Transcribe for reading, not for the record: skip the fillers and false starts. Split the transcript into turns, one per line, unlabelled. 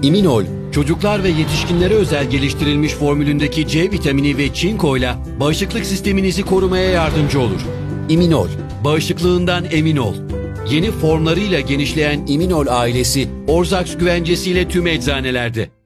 İminol, çocuklar ve yetişkinlere özel geliştirilmiş formülündeki C vitamini ve çinkoyla bağışıklık sisteminizi korumaya yardımcı olur. İminol, bağışıklığından emin ol. Yeni formlarıyla genişleyen İminol ailesi, Orzax güvencesiyle tüm eczanelerde.